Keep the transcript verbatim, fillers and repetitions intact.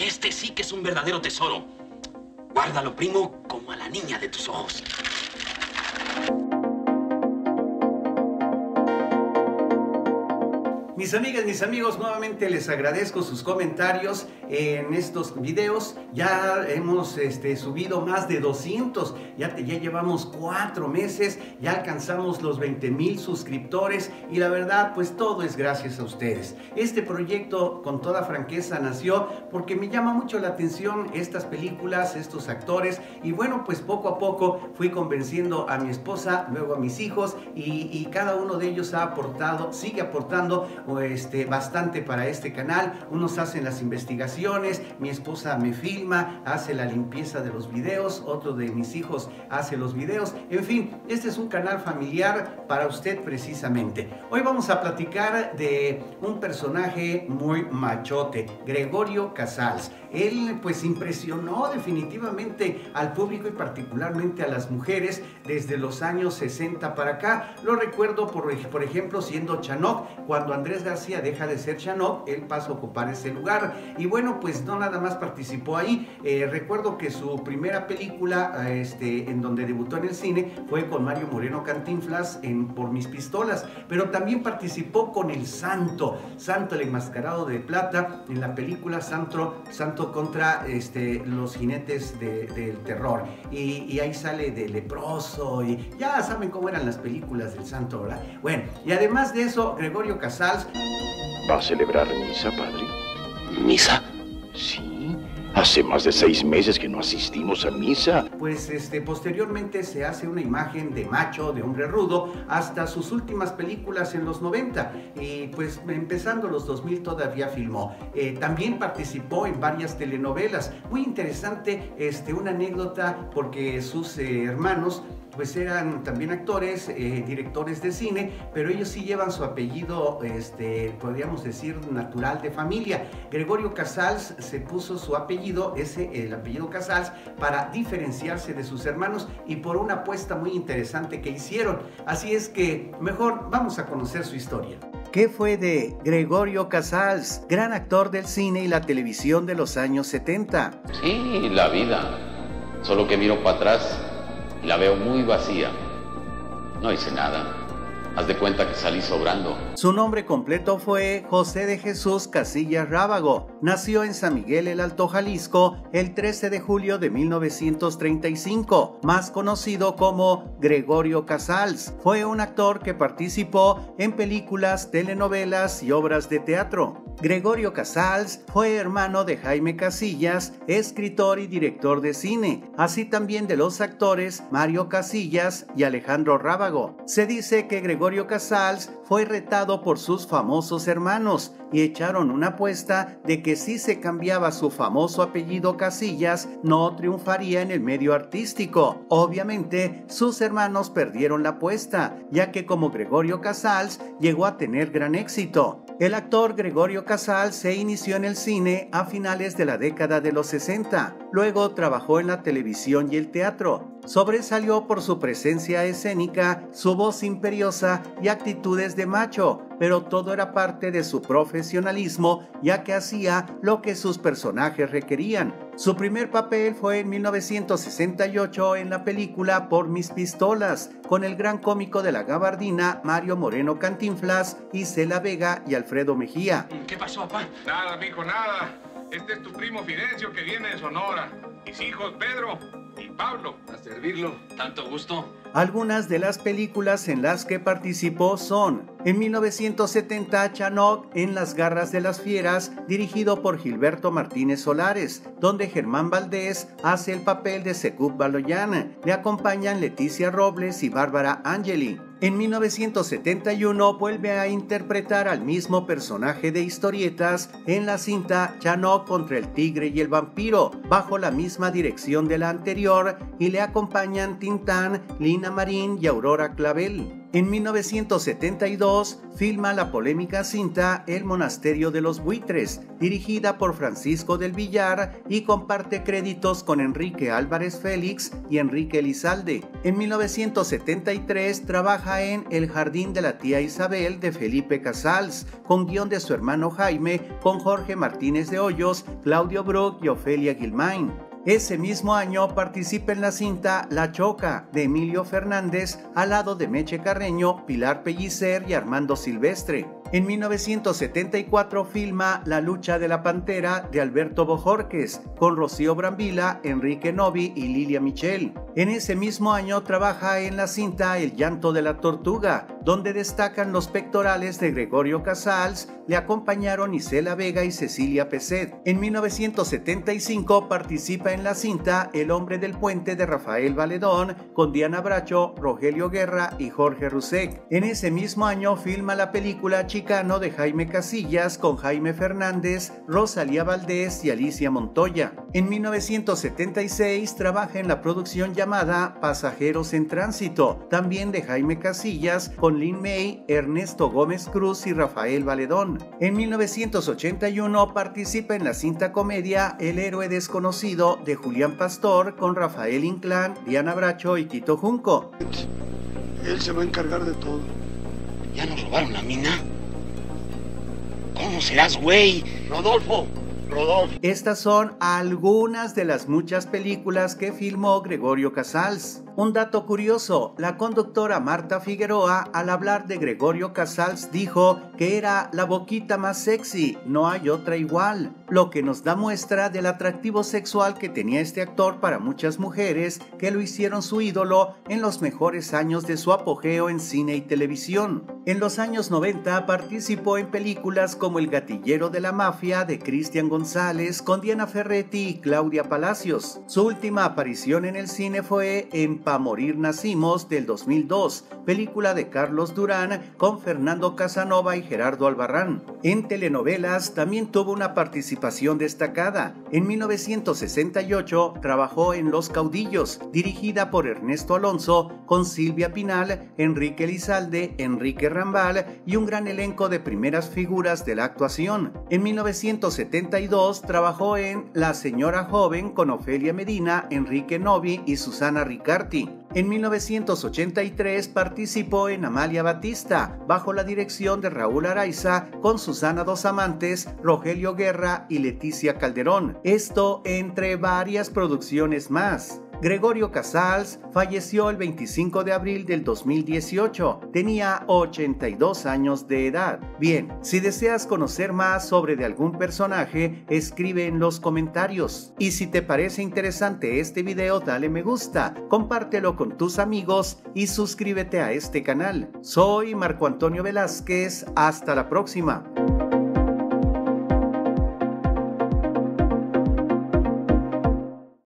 Este sí que es un verdadero tesoro. Guárdalo, primo, como a la niña de tus ojos. Mis amigas, mis amigos, nuevamente les agradezco sus comentarios en estos videos. Ya hemos este, subido más de doscientos, ya, te, ya llevamos cuatro meses, ya alcanzamos los veinte mil suscriptores y la verdad, pues todo es gracias a ustedes. Este proyecto, con toda franqueza, nació porque me llama mucho la atención estas películas, estos actores, y bueno, pues poco a poco fui convenciendo a mi esposa, luego a mis hijos, y, y cada uno de ellos ha aportado, sigue aportando Este, bastante para este canal. Unos hacen las investigaciones, mi esposa me filma, hace la limpieza de los videos, otro de mis hijos hace los videos. En fin, este es un canal familiar para usted precisamente. Hoy vamos a platicar de un personaje muy machote, Gregorio Casals. Él pues impresionó definitivamente al público y particularmente a las mujeres desde los años sesenta para acá. Lo recuerdo por, por ejemplo siendo Chanoc, cuando Andrés García deja de ser Chanoc, él pasa a ocupar ese lugar. Y bueno, pues no nada más participó ahí. Eh, recuerdo que su primera película este, en donde debutó en el cine fue con Mario Moreno Cantinflas en Por Mis Pistolas, pero también participó con el Santo, Santo el Enmascarado de Plata, en la película Santo, Santo contra este, los jinetes de, del terror. Y, y ahí sale de leproso y ya saben cómo eran las películas del Santo, ¿verdad? Bueno, y además de eso, Gregorio Casals. ¿Va a celebrar misa, padre? ¿Misa? Sí, hace más de seis meses que no asistimos a misa. Pues este, posteriormente se hace una imagen de macho, de hombre rudo, hasta sus últimas películas en los noventa. Y pues empezando los dos mil todavía filmó. Eh, también participó en varias telenovelas. Muy interesante, este, una anécdota, porque sus eh, hermanos pues eran también actores, eh, directores de cine, pero ellos sí llevan su apellido, este, podríamos decir, natural de familia. Gregorio Casals se puso su apellido, ese, el apellido Casals, para diferenciarse de sus hermanos y por una apuesta muy interesante que hicieron. Así es que mejor vamos a conocer su historia. ¿Qué fue de Gregorio Casals, gran actor del cine y la televisión de los años setenta? Sí, la vida. Solo que miro para atrás y la veo muy vacía. No hice nada. Haz de cuenta que salí sobrando. Su nombre completo fue José de Jesús Casillas Rábago. Nació en San Miguel el Alto, Jalisco, el trece de julio de mil novecientos treinta y cinco, más conocido como Gregorio Casals. Fue un actor que participó en películas, telenovelas y obras de teatro. Gregorio Casals fue hermano de Jaime Casillas, escritor y director de cine, así también de los actores Mario Casillas y Alejandro Rábago. Se dice que Gregorio Casals fue retado por sus famosos hermanos y echaron una apuesta de que si se cambiaba su famoso apellido Casillas, no triunfaría en el medio artístico. Obviamente, sus hermanos perdieron la apuesta, ya que como Gregorio Casals llegó a tener gran éxito. El actor Gregorio Casals se inició en el cine a finales de la década de los sesenta. Luego trabajó en la televisión y el teatro. Sobresalió por su presencia escénica, su voz imperiosa y actitudes de macho, pero todo era parte de su profesionalismo, ya que hacía lo que sus personajes requerían. Su primer papel fue en mil novecientos sesenta y ocho en la película Por Mis Pistolas, con el gran cómico de la gabardina Mario Moreno Cantinflas, Isela Vega y Alfredo Mejía. ¿Qué pasó, papá? Nada, mijo, nada. Este es tu primo Fidencio que viene de Sonora. Mis hijos Pedro y Pablo. A servirlo. Tanto gusto. Algunas de las películas en las que participó son: en mil novecientos setenta, Chanoc en Las Garras de las Fieras, dirigido por Gilberto Martínez Solares, donde Germán Valdés hace el papel de Secub Baloyan. Le acompañan Leticia Robles y Bárbara Angeli. En mil novecientos setenta y uno vuelve a interpretar al mismo personaje de historietas en la cinta Chanoc contra el tigre y el vampiro, bajo la misma dirección de la anterior, y le acompañan Tintán, Lina Marín y Aurora Clavel. En mil novecientos setenta y dos filma la polémica cinta El monasterio de los buitres, dirigida por Francisco del Villar y comparte créditos con Enrique Álvarez Félix y Enrique Elizalde. En mil novecientos setenta y tres trabaja en El jardín de la tía Isabel de Felipe Casals, con guión de su hermano Jaime, con Jorge Martínez de Hoyos, Claudio Brook y Ofelia Guilmain. Ese mismo año participa en la cinta La Choca, de Emilio Fernández, al lado de Meche Carreño, Pilar Pellicer y Armando Silvestre. En mil novecientos setenta y cuatro filma La lucha de la pantera, de Alberto Bojorquez, con Rocío Brambila, Enrique Novi y Lilia Michel. En ese mismo año trabaja en la cinta El llanto de la tortuga, donde destacan los pectorales de Gregorio Casals, le acompañaron Isela Vega y Cecilia Peset. En mil novecientos setenta y cinco participa en la cinta El hombre del puente, de Rafael Valedón, con Diana Bracho, Rogelio Guerra y Jorge Rusek. En ese mismo año filma la película Chicano, de Jaime Casillas, con Jaime Fernández, Rosalía Valdés y Alicia Montoya. En mil novecientos setenta y seis trabaja en la producción llamada Pasajeros en Tránsito, también de Jaime Casillas, con Lin May, Ernesto Gómez Cruz y Rafael Valedón. En mil novecientos ochenta y uno participa en la cinta comedia El héroe desconocido, de Julián Pastor, con Rafael Inclán, Diana Bracho y Tito Junco. Él se va a encargar de todo. ¿Ya nos robaron la mina? ¿Cómo serás, güey? Rodolfo, Rodolfo. Estas son algunas de las muchas películas que filmó Gregorio Casals. Un dato curioso, la conductora Marta Figueroa, al hablar de Gregorio Casals, dijo que era la boquita más sexy, no hay otra igual, lo que nos da muestra del atractivo sexual que tenía este actor para muchas mujeres que lo hicieron su ídolo en los mejores años de su apogeo en cine y televisión. En los años noventa participó en películas como El gatillero de la mafia, de Cristian González, con Diana Ferretti y Claudia Palacios. Su última aparición en el cine fue en Pa' morir nacimos, del dos mil dos, película de Carlos Durán con Fernando Casanova y Gerardo Albarrán. En telenovelas también tuvo una participación destacada. En mil novecientos sesenta y ocho trabajó en Los Caudillos, dirigida por Ernesto Alonso, con Silvia Pinal, Enrique Elizalde, Enrique Rambal y un gran elenco de primeras figuras de la actuación. En mil novecientos setenta y dos trabajó en La señora joven, con Ofelia Medina, Enrique Novi y Susana Ricarti. En mil novecientos ochenta y tres participó en Amalia Batista, bajo la dirección de Raúl Araiza, con Susana Dos Amantes, Rogelio Guerra y Leticia Calderón. Esto entre varias producciones más. Gregorio Casals falleció el veinticinco de abril del dos mil dieciocho. Tenía ochenta y dos años de edad. Bien, si deseas conocer más sobre de algún personaje, escribe en los comentarios. Y si te parece interesante este video, dale me gusta, compártelo con tus amigos y suscríbete a este canal. Soy Marco Antonio Velázquez. Hasta la próxima.